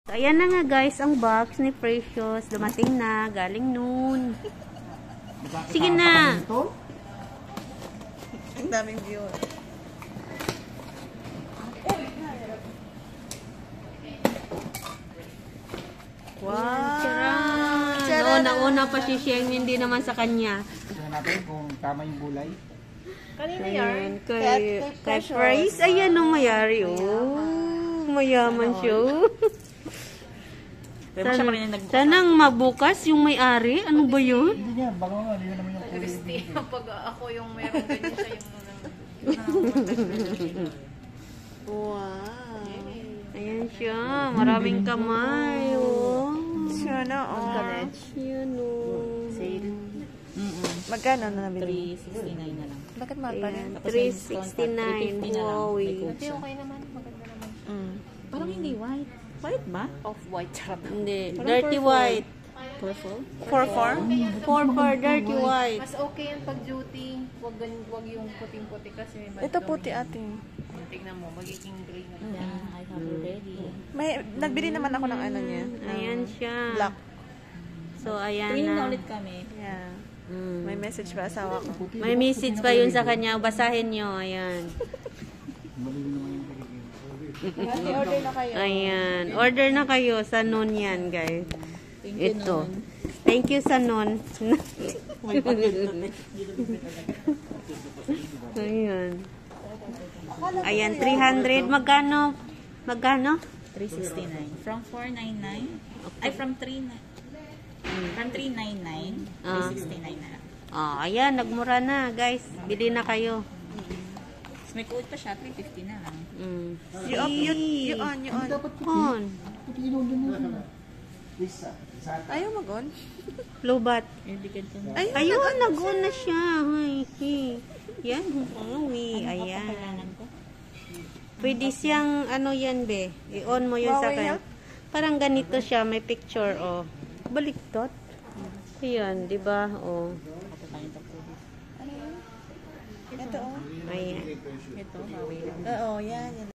Ayan na nga guys, ang box ni Precious. Dumating na, galing noon. Sige na. Ang daming view. Wow! Charan! Nauna pa si Sheng, hindi naman sa kanya. Tignan natin kung tama yung gulay. Kanina Ayan, yarn? kay Price. Ayan ang mayari. Oh, mayaman siya. Sanang mabukas yung may-ari. Ano ba yun? Hindi niya, bago nga, hindi naman yung kulay. Christy, pag ako yung meron ganyan siya yung wow! Ayan siya. Maraming kamay. Oh. Siya na, Yun, oh. Magkano na nabili? 369 na lang. Bakit mahal pa rin? 369. Wow. Hindi, okay naman. Maganda naman. Parang hindi white. White ba? Off-white, charap. Hindi. Dirty white. Purple? 4-4? 4 dirty white. Mas okay yan pag duty. Wag yung puting-puti kasi may Ito puti ate. tignan mo, magiging gray na. Yeah, I have already. Nagbili naman ako ng ano niya. Ayan siya. Black. So, ayan Tingin na na. ulit kami. Yeah. May message pa asawa ko. May message pa yun sa kanya. Basahin nyo. Ayan. Ate, order na kayo. Ayan. Order na kayo sa noon yan, guys. Thank you, Ito. Noon. Thank you sa noon. Ayan. Ayan, 300. Magkano? Magkano? 369. From 499. Ay, from 39. From 399. 369 na lang. Ayan, nagmura na, guys. Bili na kayo. Tapos may code pa siya, 350 na lang. You on. On. Ayaw mag-on? Lobat. Hindi ka dyan. Ayun, nag-on na siya. Ay. Yan, ayan. Kailangan ko. Pwede siyang, ano yan, be? I-on mo yun sa Huawei kanya. Health? Parang ganito siya, may picture, oh. Baliktad. Ayan, di ba? Oh. Ito, oh. Ayan. Ito, Huawei lang. Oo, yan.